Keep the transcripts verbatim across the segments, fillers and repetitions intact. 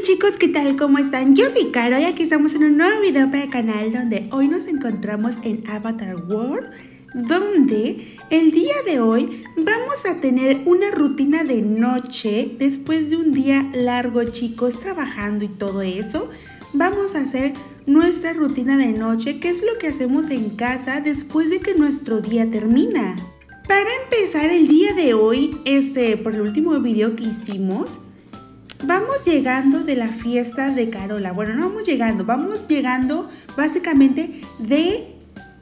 chicos, ¿qué tal? ¿Cómo están? Yo soy Caro y aquí estamos en un nuevo video para el canal donde hoy nos encontramos en Avatar World, donde el día de hoy vamos a tener una rutina de noche después de un día largo, chicos, trabajando y todo eso. Vamos a hacer nuestra rutina de noche, que es lo que hacemos en casa después de que nuestro día termina. Para empezar el día de hoy, este, por el último video que hicimos, vamos llegando de la fiesta de Carola. Bueno, no vamos llegando, vamos llegando básicamente de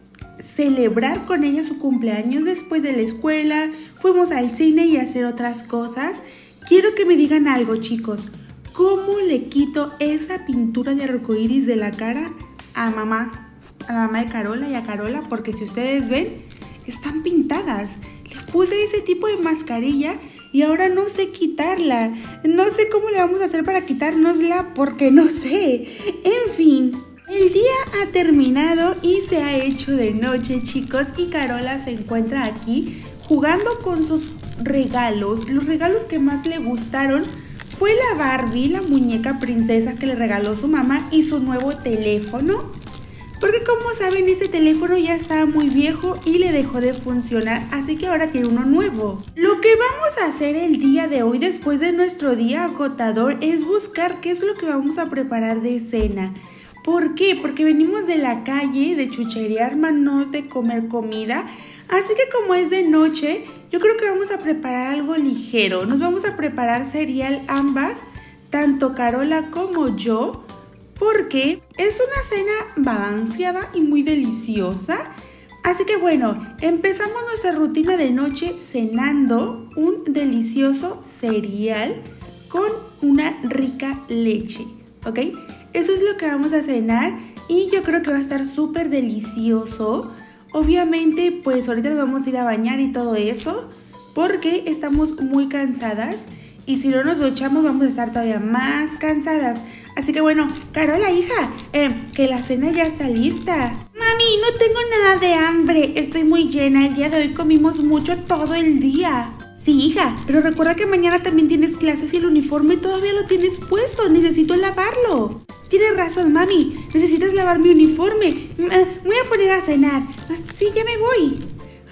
celebrar con ella su cumpleaños después de la escuela. Fuimos al cine y a hacer otras cosas. Quiero que me digan algo, chicos. ¿Cómo le quito esa pintura de arcoíris de la cara a mamá? A la mamá de Carola y a Carola, porque si ustedes ven, están pintadas. Le puse ese tipo de mascarilla y ahora no sé quitarla. No sé cómo le vamos a hacer para quitárnosla porque no sé. En fin, el día ha terminado y se ha hecho de noche, chicos. Y Carola se encuentra aquí jugando con sus regalos. Los regalos que más le gustaron fue la Barbie, la muñeca princesa que le regaló su mamá, y su nuevo teléfono. Porque como saben, ese teléfono ya estaba muy viejo y le dejó de funcionar, así que ahora tiene uno nuevo. Lo que vamos a hacer el día de hoy, después de nuestro día agotador, es buscar qué es lo que vamos a preparar de cena. ¿Por qué? Porque venimos de la calle, de chucherear, no de comer comida. Así que como es de noche, yo creo que vamos a preparar algo ligero. Nos vamos a preparar cereal ambas, tanto Carola como yo, porque es una cena balanceada y muy deliciosa. Así que bueno, empezamos nuestra rutina de noche cenando un delicioso cereal con una rica leche, ¿ok? Eso es lo que vamos a cenar y yo creo que va a estar súper delicioso. Obviamente, pues ahorita nos vamos a ir a bañar y todo eso, porque estamos muy cansadas. Y si no nos duchamos vamos a estar todavía más cansadas. Así que bueno, Carola, hija, eh, que la cena ya está lista. Mami, no tengo nada de hambre, estoy muy llena. El día de hoy comimos mucho todo el día. Sí, hija, pero recuerda que mañana también tienes clases y el uniforme todavía lo tienes puesto. Necesito lavarlo. Tienes razón, mami, necesitas lavar mi uniforme. Me voy a poner a cenar. Sí, ya me voy.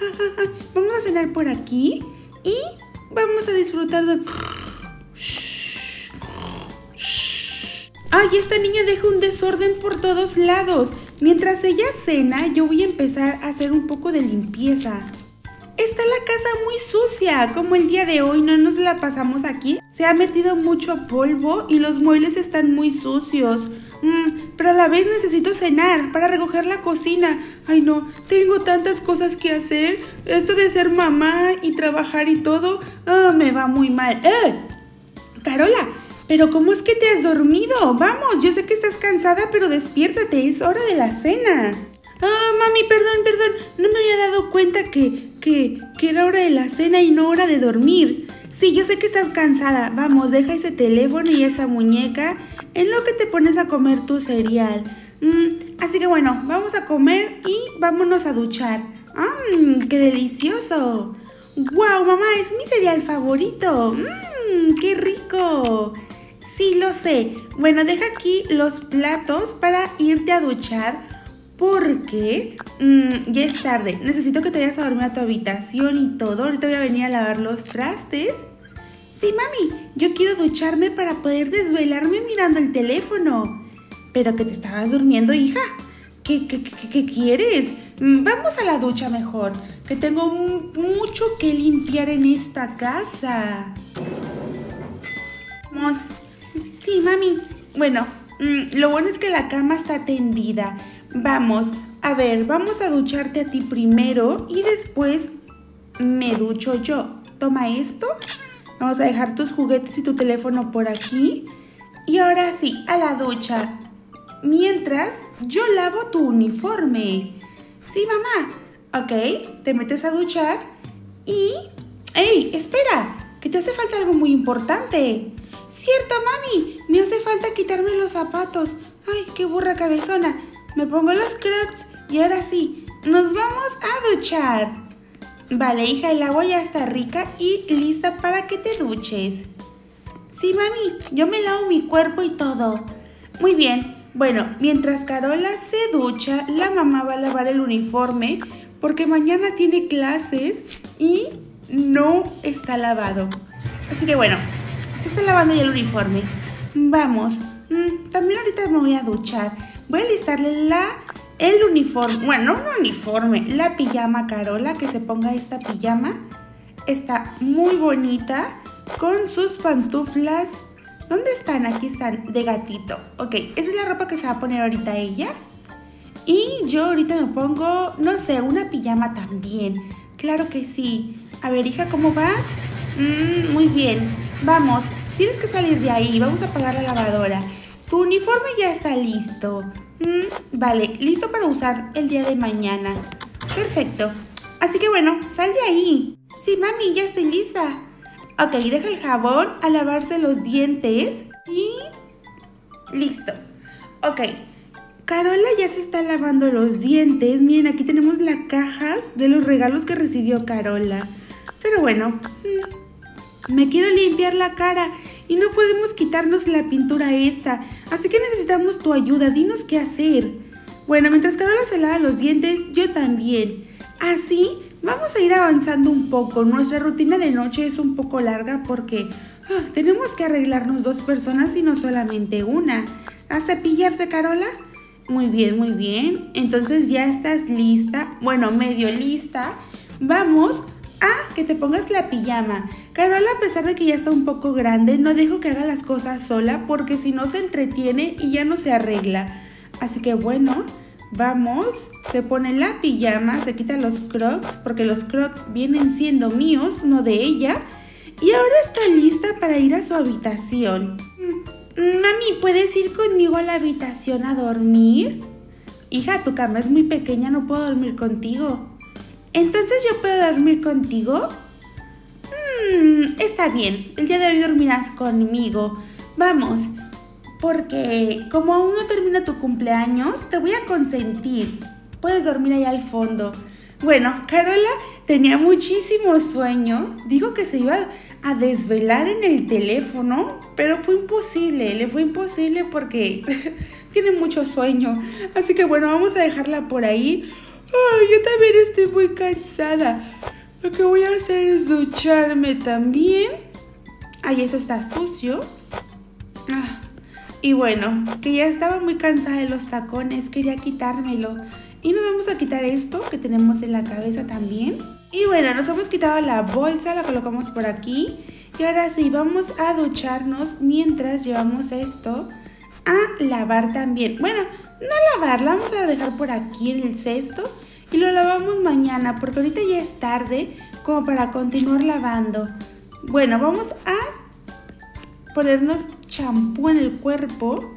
Vamos a cenar por aquí y vamos a disfrutar de... Ay, esta niña deja un desorden por todos lados. Mientras ella cena, yo voy a empezar a hacer un poco de limpieza. Está la casa muy sucia, como el día de hoy no nos la pasamos aquí. Se ha metido mucho polvo y los muebles están muy sucios. Mm, pero a la vez necesito cenar para recoger la cocina. Ay no, tengo tantas cosas que hacer. Esto de ser mamá y trabajar y todo, oh, me va muy mal. ¡Eh! Carola, ¿pero cómo es que te has dormido? Vamos, yo sé que estás cansada, pero despiértate, es hora de la cena. Ah, oh, mami, perdón, perdón, no me había dado cuenta que, que, que era hora de la cena y no hora de dormir. Sí, yo sé que estás cansada. Vamos, deja ese teléfono y esa muñeca en lo que te pones a comer tu cereal. Mm, así que bueno, vamos a comer y vámonos a duchar. ¡Mmm, qué delicioso! ¡Guau, mamá, es mi cereal favorito! ¡Mmm, qué rico! Sí, lo sé. Bueno, deja aquí los platos para irte a duchar, porque mmm, ya es tarde. Necesito que te vayas a dormir a tu habitación y todo. Ahorita voy a venir a lavar los trastes. Sí, mami, yo quiero ducharme para poder desvelarme mirando el teléfono. Pero que te estabas durmiendo, hija. ¿Qué, qué, qué, qué quieres? Vamos a la ducha mejor, que tengo mucho que limpiar en esta casa. Vamos. Sí, mami. Bueno, mmm, lo bueno es que la cama está tendida. Vamos, a ver, vamos a ducharte a ti primero y después me ducho yo. Toma esto. Vamos a dejar tus juguetes y tu teléfono por aquí. Y ahora sí, a la ducha. Mientras, yo lavo tu uniforme. Sí, mamá. Ok, te metes a duchar y... ¡Ey, espera! Que te hace falta algo muy importante. Cierto, mami, me hace falta quitarme los zapatos. Ay, qué burra cabezona. Me pongo los crocs y ahora sí, nos vamos a duchar. Vale, hija, el agua ya está rica y lista para que te duches. Sí, mami, yo me lavo mi cuerpo y todo. Muy bien. Bueno, mientras Carola se ducha, la mamá va a lavar el uniforme porque mañana tiene clases y no está lavado. Así que bueno, se está lavando ya el uniforme. Vamos, mm, también ahorita me voy a duchar. Voy a alistarle la, el uniforme, bueno, no un uniforme, la pijama a Carola, que se ponga esta pijama. Está muy bonita con sus pantuflas. ¿Dónde están? Aquí están, de gatito. Ok, esa es la ropa que se va a poner ahorita ella. Y yo ahorita me pongo, no sé, una pijama también. Claro que sí. A ver, hija, ¿cómo vas? Mm, muy bien. Vamos, tienes que salir de ahí. Vamos a apagar la lavadora. Tu uniforme ya está listo. Mm, vale, listo para usar el día de mañana. Perfecto. Así que bueno, sal de ahí. Sí, mami, ya estoy lista. Ok, deja el jabón a lavarse los dientes y listo. Ok, Carola ya se está lavando los dientes. Miren, aquí tenemos las cajas de los regalos que recibió Carola. Pero bueno, me quiero limpiar la cara y no podemos quitarnos la pintura esta. Así que necesitamos tu ayuda, dinos qué hacer. Bueno, mientras Carola se lava los dientes, yo también. Así vamos a ir avanzando un poco. Nuestra rutina de noche es un poco larga porque oh, tenemos que arreglarnos dos personas y no solamente una. ¿A cepillarse, Carola? Muy bien, muy bien. Entonces ya estás lista. Bueno, medio lista. Vamos a que te pongas la pijama. Carola, a pesar de que ya está un poco grande, no dejo que haga las cosas sola porque si no se entretiene y ya no se arregla. Así que bueno, vamos, se pone la pijama, se quita los crocs, porque los crocs vienen siendo míos, no de ella. Y ahora está lista para ir a su habitación. Mami, ¿puedes ir conmigo a la habitación a dormir? Hija, tu cama es muy pequeña, no puedo dormir contigo. ¿Entonces yo puedo dormir contigo? Hmm, está bien, el día de hoy dormirás conmigo. Vamos. Porque como aún no termina tu cumpleaños, te voy a consentir. Puedes dormir allá al fondo. Bueno, Carola tenía muchísimo sueño. Dijo que se iba a desvelar en el teléfono, pero fue imposible. Le fue imposible porque tiene mucho sueño. Así que bueno, vamos a dejarla por ahí. Ay, yo también estoy muy cansada. Lo que voy a hacer es ducharme también. Ay, eso está sucio. Ah. Y bueno, que ya estaba muy cansada de los tacones, quería quitármelo. Y nos vamos a quitar esto que tenemos en la cabeza también. Y bueno, nos hemos quitado la bolsa, la colocamos por aquí. Y ahora sí, vamos a ducharnos mientras llevamos esto a lavar también. Bueno, no lavar, la vamos a dejar por aquí en el cesto y lo lavamos mañana porque ahorita ya es tarde como para continuar lavando. Bueno, vamos a ponernos champú en el cuerpo,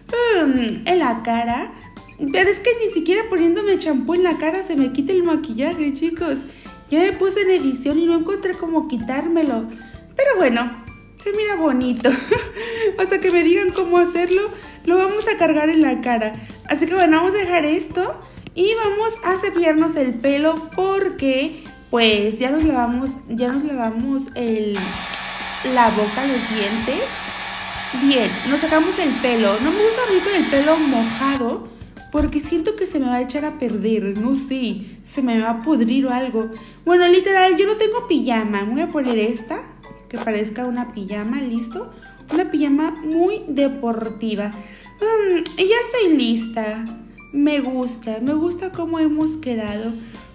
en la cara. Pero es que ni siquiera poniéndome champú en la cara se me quita el maquillaje, chicos. Ya me puse en edición y no encontré cómo quitármelo. Pero bueno, se mira bonito. Hasta que me digan cómo hacerlo, lo vamos a cargar en la cara. Así que bueno, vamos a dejar esto y vamos a cepillarnos el pelo porque pues ya nos lavamos, ya nos lavamos el... la boca, los dientes. Bien, nos sacamos el pelo. No me gusta dormir con el pelo mojado porque siento que se me va a echar a perder. No sé, se me va a pudrir o algo. Bueno, literal, yo no tengo pijama. Voy a poner esta, que parezca una pijama, ¿listo? Una pijama muy deportiva. Um, y ya estoy lista. Me gusta, me gusta cómo hemos quedado.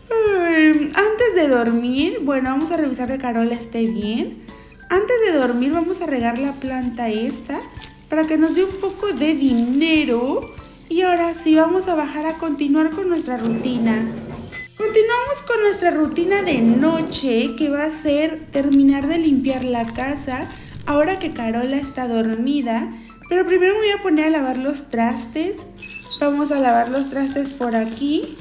Um, antes de dormir, bueno, vamos a revisar que Carola esté bien. Antes de dormir vamos a regar la planta esta para que nos dé un poco de dinero. Y ahora sí vamos a bajar a continuar con nuestra rutina. Continuamos con nuestra rutina de noche, que va a ser terminar de limpiar la casa ahora que Carola está dormida. Pero primero me voy a poner a lavar los trastes. Vamos a lavar los trastes por aquí.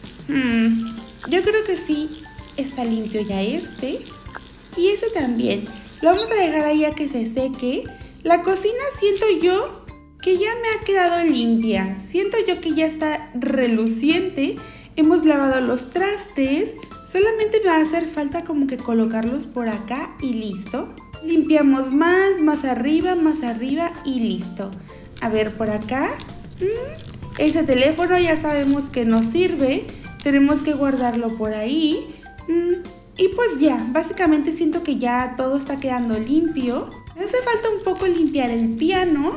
Hmm, yo creo que sí está limpio ya este. Y eso también. Lo vamos a dejar ahí a que se seque. La cocina siento yo que ya me ha quedado limpia. Siento yo que ya está reluciente. Hemos lavado los trastes. Solamente me va a hacer falta como que colocarlos por acá y listo. Limpiamos más, más arriba, más arriba y listo. A ver, por acá. Ese teléfono ya sabemos que nos sirve. Tenemos que guardarlo por ahí. Y pues ya, básicamente siento que ya todo está quedando limpio. Me hace falta un poco limpiar el piano.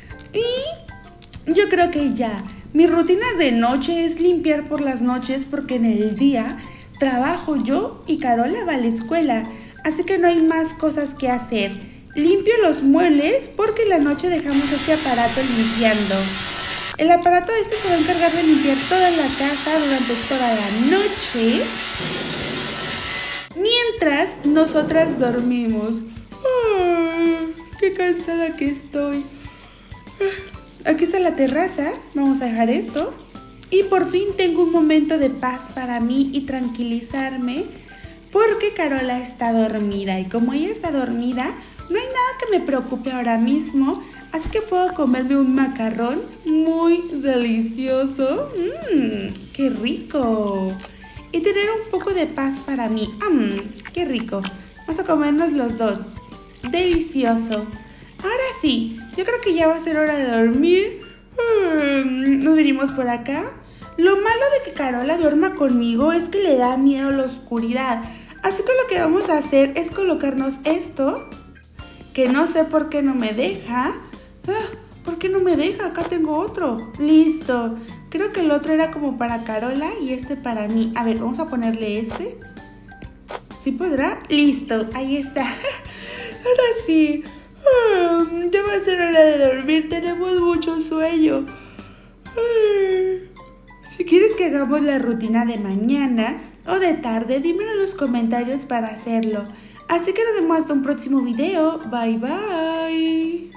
Y yo creo que ya. Mis rutinas de noche es limpiar por las noches porque en el día trabajo yo y Carola va a la escuela. Así que no hay más cosas que hacer. Limpio los muebles porque en la noche dejamos este aparato limpiando. El aparato este se va a encargar de limpiar toda la casa durante toda la noche. Mientras nosotras dormimos. ¡Ay, qué cansada que estoy! Aquí está la terraza. Vamos a dejar esto. Y por fin tengo un momento de paz para mí y tranquilizarme. Porque Carola está dormida. Y como ella está dormida, no hay nada que me preocupe ahora mismo. Así que puedo comerme un macarrón muy delicioso. Mmm, ¡qué rico! Y tener un poco de paz para mí. Mmm, ¡qué rico! Vamos a comernos los dos. Delicioso. Ahora sí, yo creo que ya va a ser hora de dormir. Nos venimos por acá. Lo malo de que Carola duerma conmigo es que le da miedo la oscuridad. Así que lo que vamos a hacer es colocarnos esto, que no sé por qué no me deja. Ah, ¿por qué no me deja? Acá tengo otro. Listo. Creo que el otro era como para Carola y este para mí. A ver, vamos a ponerle este. ¿Sí podrá? Listo, ahí está. Ahora sí. Ah, ya va a ser hora de dormir. Tenemos mucho sueño. Ah. Si quieres que hagamos la rutina de mañana o de tarde, dímelo en los comentarios para hacerlo. Así que nos vemos hasta un próximo video. Bye bye.